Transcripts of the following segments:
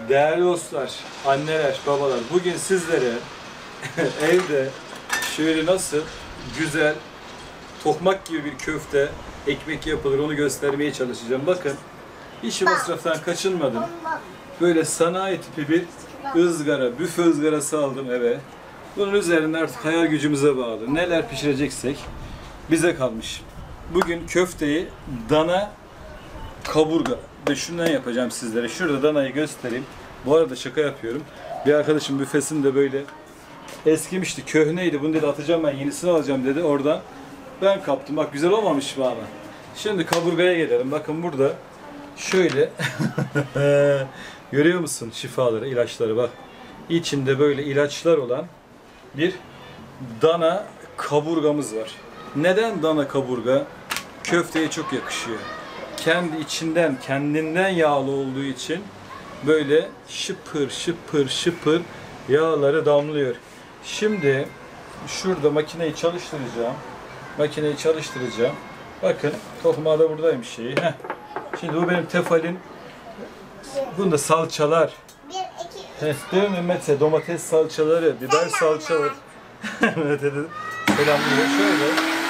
Değerli dostlar, anneler, babalar, bugün sizlere evde şöyle nasıl güzel tokmak gibi bir köfte, ekmek yapılır onu göstermeye çalışacağım. Bakın, hiç masraftan kaçınmadım. Böyle sanayi tipi bir ızgara, büfe ızgarası aldım eve. Bunun üzerinde artık hayal gücümüze bağlı. Neler pişireceksek bize kalmış. Bugün köfteyi dana kaburga ve şundan yapacağım sizlere. Şurada danayı göstereyim. Bu arada şaka yapıyorum. Bir arkadaşım büfesinde böyle eskimişti, köhneydi. Bunu dedi atacağım ben, yenisini alacağım dedi. Oradan ben kaptım. Bak güzel olmamış mı ama. Şimdi kaburgaya gelelim. Bakın burada şöyle görüyor musun şifaları, ilaçları bak. İçinde böyle ilaçlar olan bir dana kaburgamız var. Neden dana kaburga? Köfteye çok yakışıyor. Kendinden yağlı olduğu için böyle şıpır şıpır şıpır yağları damlıyor. Şimdi şurada makineyi çalıştıracağım. Bakın tohmağı da buradaymış şeyi. Heh. Şimdi bu benim tefalin. Bunda salçalar. Değil mi Mete? Domates salçaları, biber salçaları. Mete dedi. Selamlıyor. Şöyle.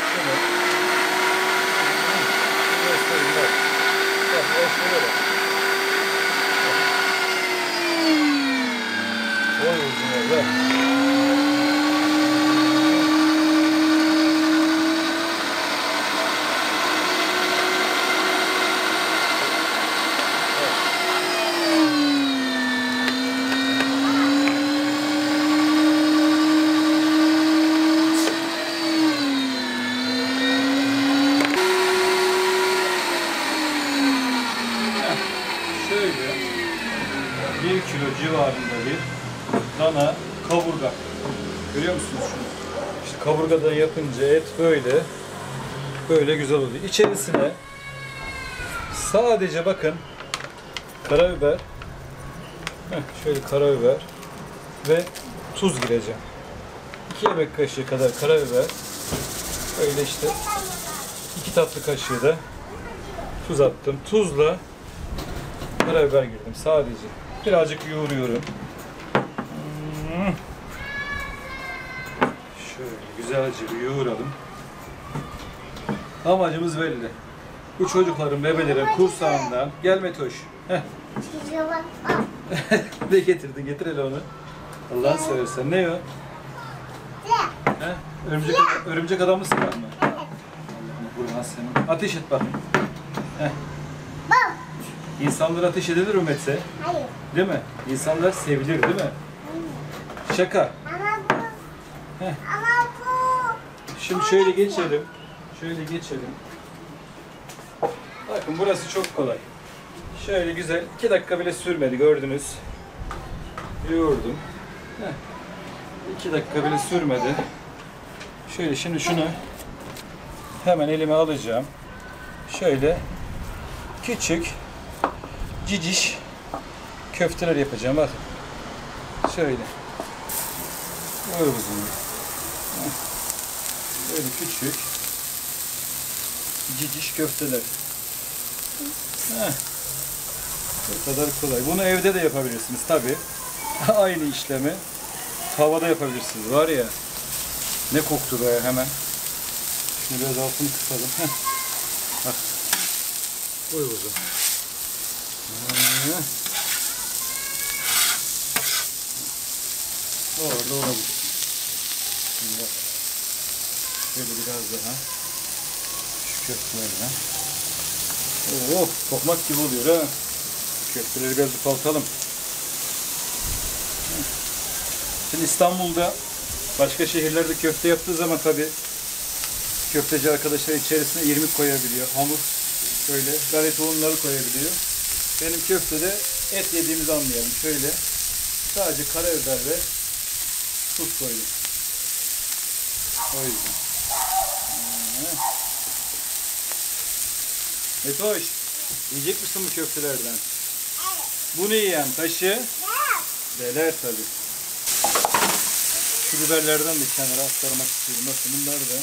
Oy uzun oldu. Şöyle 1 kilo civarında bir dana kaburga. Görüyor musunuz şunu? İşte kaburgadan yapınca et böyle güzel oluyor. İçerisine sadece bakın karabiber, şöyle karabiber ve tuz gireceğim. 2 yemek kaşığı kadar karabiber, böyle işte 2 tatlı kaşığı da tuz attım. Tuzla karabiber girdim sadece. Birazcık yoğuruyorum. Şöyle güzelce bir yoğuralım. Amacımız belli. Bu çocukların, bebelerin kursağından gel Metoş. Ne getirdin? Getir hele onu. Allah'ını seversen. Ne o? Örümcek adam mısın ben mi? Allah'ını senin. Ateş et bak. İnsanlar ateş edilir mi Mete? Hayır. Değil mi? İnsanlar sevilir değil mi? Şaka. Ama bu. Ama bu. Şimdi şöyle geçelim. Bakın burası çok kolay. Şöyle güzel. 2 dakika bile sürmedi gördünüz. Yoğurdum. 2 dakika bile sürmedi. Şöyle şimdi şunu hemen elime alacağım. Şöyle küçük ciciş köfteler yapacağım. Bakın. Şöyle. Böyle uzun. Böyle küçük ciciş köfteler. Bu kadar kolay. Bunu evde de yapabilirsiniz tabi. Aynı işlemi tavada yapabilirsiniz. Var ya ne koktu be hemen. Şimdi biraz altını kısalım. Bak. Koy uzun. Orada olabilir. Şimdi şöyle biraz daha şu köftelerden. Oh, tokmak gibi oluyor ha. Köfteleri biraz ufaltalım. Şimdi İstanbul'da başka şehirlerde köfte yaptığı zaman tabi köfteci arkadaşlar içerisine irmik koyabiliyor. Hamur şöyle galeta unları koyabiliyor. Benim köftede et yediğimizi anlayalım. Şöyle sadece karabiber ve tuz koydum. O yüzden. Metoş, yiyecek misin bu köftelerden? Evet. Bunu yiyen taşı deler tabi. Şu biberlerden de kenara aktarmak istiyorum. Bakın bunlar da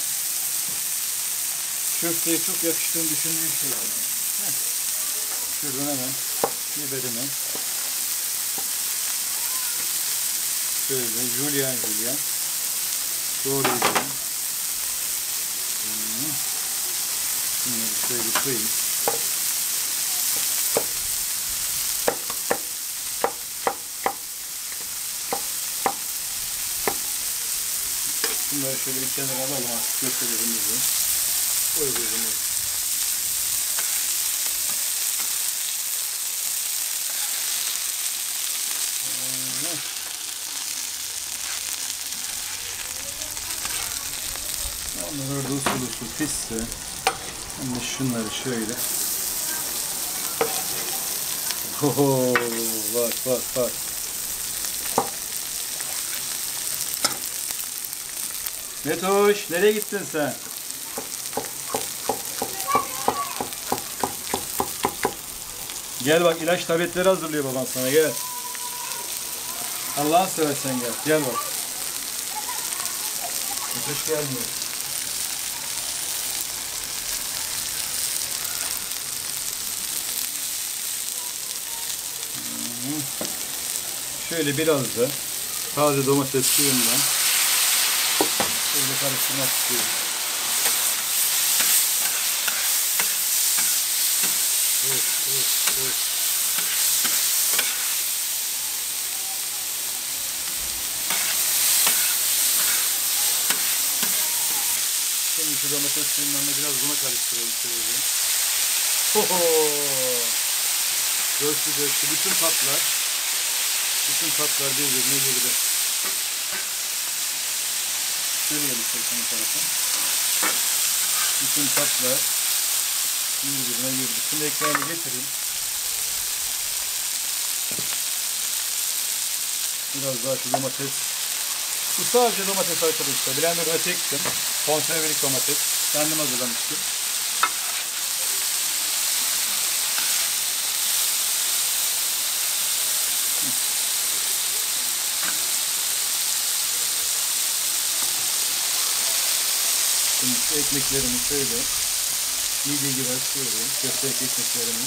köfteye çok yakıştığını düşündüğüm şeyler. Şuradan hemen biberimi Şöyle Julian doğrayacağım. Bunları şöyle koyayım. Bunları şöyle bir kenara alalım artık gösterimizi. Koyuyoruz. Onlar orada usul pişse. Şimdi şunları şöyle. Oho, bak. Metoş, nereye gittin sen? Gel bak, ilaç tabletleri hazırlıyor baban sana, gel. Allah'ını seversen gel bak. Metoş gelmiyor. Şöyle biraz da taze domates suyundan şöyle karıştırmak istiyorum. Evet. Şimdi şu domates suyundan da biraz buna karıştıralım şöyle. Oho! Göçtü. Bütün tatlar birbirine girdi. Şöyle geliştirsin bu tarafa. Bütün tatlar birbirine girdi. Şimdi ekmeğini getireyim. Biraz daha şu domates. Bu sadece domates arkadaşlar. Blender'da çektim. Konservelik domates. Kendim hazırlamıştım. Şimdi şu ekmeklerimi şöyle midye gibi açıyorum. Köfte ekmeklerimi.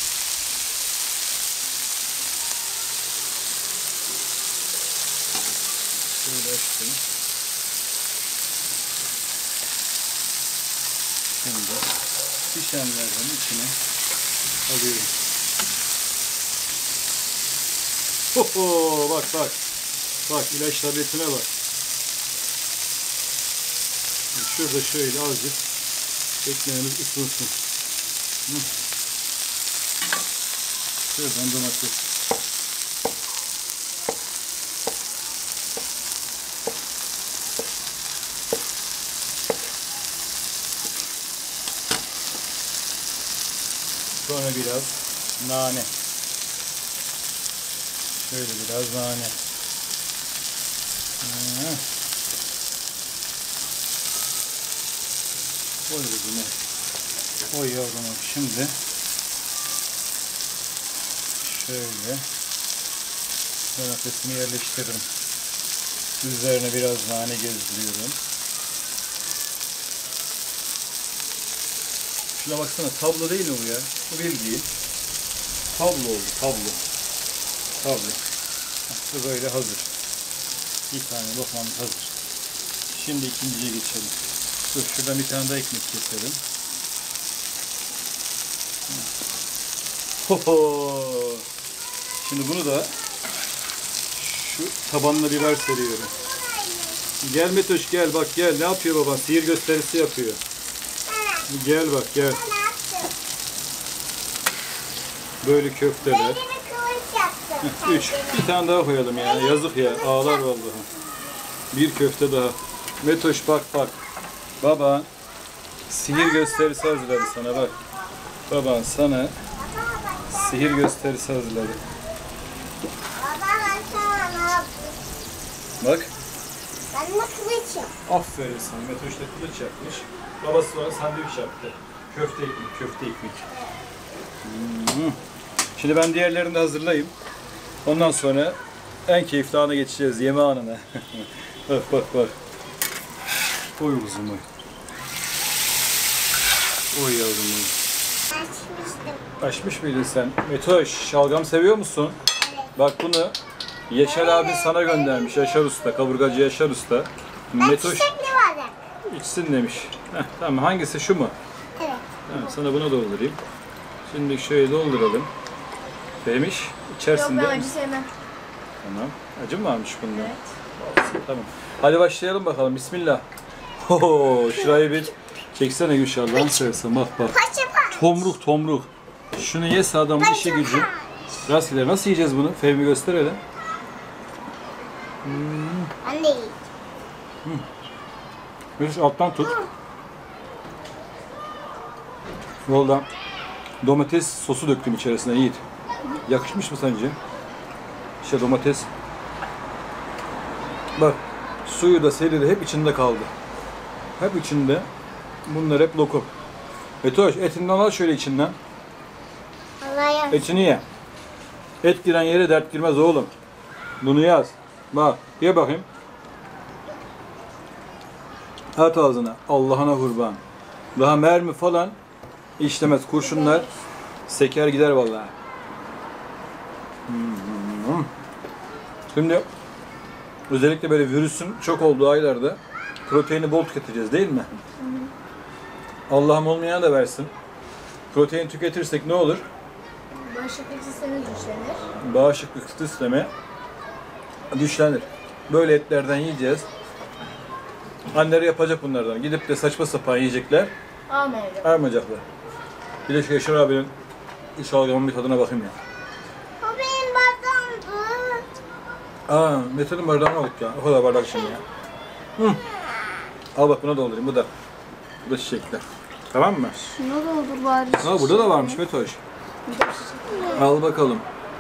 Şöyle açtım. Şimdi pişenlerden içine alıyorum. Oho, bak ilaç tabletine bak. Şurada şöyle azıcık ekmeğimiz ısınsın. Şuradan domates. Sonra biraz nane. Şöyle biraz nane. Koy bunu. Koy yavrum. Şimdi şöyle domatesimi yerleştiririm. Üzerine biraz nane gezdiriyorum. Şuna baksana, tablo değil mi bu ya? Bu bildiğin tablo oldu, tablo. Bu böyle hazır. Bir tane lokmamız hazır. Şimdi ikinciye geçelim. Dur, şuradan bir tane daha ekmek keselim. Hoho! Şimdi bunu da şu tabanına biber seriyorum. Gel Metoş, gel bak, gel. Ne yapıyor baban? Sihir gösterisi yapıyor. Gel bak, gel. Böyle köfteler. 3. Bir tane daha koyalım yani. Yazık ya. Ağlar vallahi. Bir köfte daha. Metoş bak. Baban sihir gösterisi hazırladı sana bak. Baban sana sihir gösterisi hazırladı. Bak. Ben de kılıçım. Aferin sana. Metoş da kılıç yapmış. Babası sonra sandviç yaptı. Köfte ekmek. Şimdi ben diğerlerini de hazırlayayım. Ondan sonra en keyifli ana geçeceğiz. Yeme anına. bak. Oy kuzum oy. Oy yavrum oy. Açmıştım. Açmış mıydın sen? Metoş, şalgam seviyor musun? Evet. Bak bunu Yaşar abi sana göndermiş. Yaşar Usta, kaburgacı Yaşar Usta. Metoş Çiçekli var. içsin demiş. Heh, tamam, hangisi, şu mu? Evet. Tamam, sana buna doldurayım. Şimdi şöyle dolduralım. Fehmiş, Yok içersin ben değil mi? acı sevmem. Tamam. Acı mı varmış bunda? Evet. Olsun, tamam. Hadi başlayalım bakalım. Bismillah. Ho, şurayı bir çeksene Gülşah. Allah'ını seversen bak bak. Paça paç. Tomruk tomruk. Şunu ye sağdan bir işe gücü. Rastgele nasıl yiyeceğiz bunu? Fehmi göster hele. Ben de yiyeyim. Bir alttan tut. Yoldan domates sosu döktüm içerisine Yiğit. Yakışmış mı sence? İşte domates. Bak suyu da seri de hep içinde kaldı. Hep içinde. Bunlar hep lokum. Betoş etinden al şöyle içinden. Allah yaz. Etini ye. Et giren yere dert girmez oğlum. Bunu yaz. Bak ye bakayım. At ağzına. Allah'ına kurban. Daha mermi falan işlemez. Kurşunlar seker gider vallahi. Şimdi özellikle böyle virüsün çok olduğu aylarda proteini bol tüketeceğiz değil mi? Allah'ım olmayana da versin. Protein tüketirsek ne olur? Bağışıklık sistemi güçlenir. Bağışıklık sistemi güçlenir. Böyle etlerden yiyeceğiz. Anneleri yapacak bunlardan. Gidip de saçma sapan yiyecekler. Almayacağım. Almayacaklar. Bir de şu Yaşar abinin şalgamın bir tadına bakayım ya. O benim bardağımdı. Aa, Mete'nin bardağını aldık ya. O kadar bardak şimdi ya. Hı. Al bak buna doldurayım. Bu da. Bu da çiçekler. Tamam mı? Şuna doldur bari. Aa, burada da varmış Metoş. Al bakalım.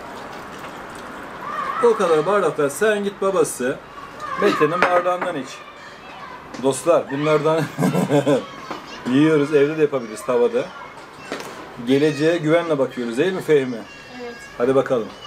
O kadar bardaklar. Sen git babası. Mete'nin bardağından iç. Dostlar bunlardan yiyoruz. Evde de yapabiliriz tavada. Geleceğe güvenle bakıyoruz değil mi Fehmi? Evet. Hadi bakalım.